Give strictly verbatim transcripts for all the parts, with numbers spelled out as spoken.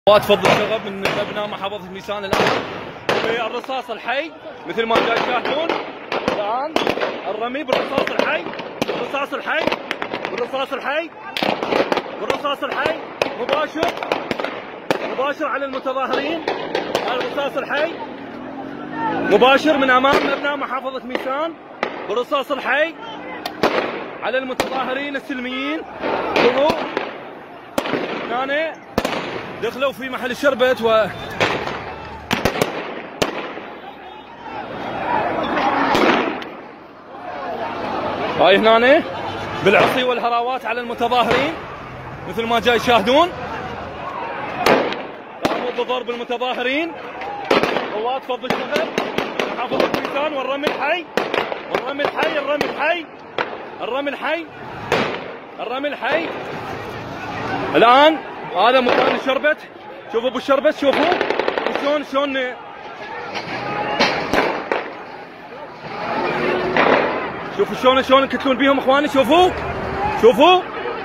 تفضل شغب من ابناء محافظة ميسان الان بالرصاص الحي مثل ما جاي تشاهدون الان الرمي بالرصاص الحي بالرصاص الحي بالرصاص الحي بالرصاص الحي مباشر مباشر على المتظاهرين. الرصاص الحي مباشر من امام ابناء محافظة ميسان بالرصاص الحي على المتظاهرين السلميين. شوفوا هنا دخلوا في محل الشربت و هاي هنا بالعصي والهراوات على المتظاهرين مثل ما جاي تشاهدون. قاموا بضرب المتظاهرين. رواد فض الشغب محافظة ميسان والرمي الحي والرمي الحي الرمي الحي الرمي الحي الرمي الحي. الان هذا مكان الشربت. شوفوا ابو الشربت شوفوا شلون شلون شوفوا شلون شلون يقتلون بيهم اخواني. شوفوا شوفوا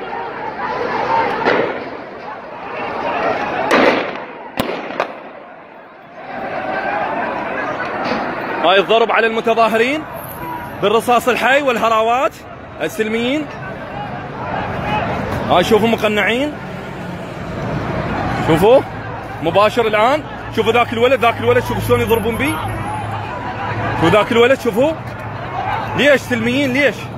هاي الضرب على المتظاهرين بالرصاص الحي والهراوات السلميين. هاي شوفوا مقنعين. شوفوا مباشر الان. شوفوا ذاك الولد ذاك الولد شوفوا شلون يضربون بيه. شوفوا ذاك الولد شوفوا. ليش سلميين ليش؟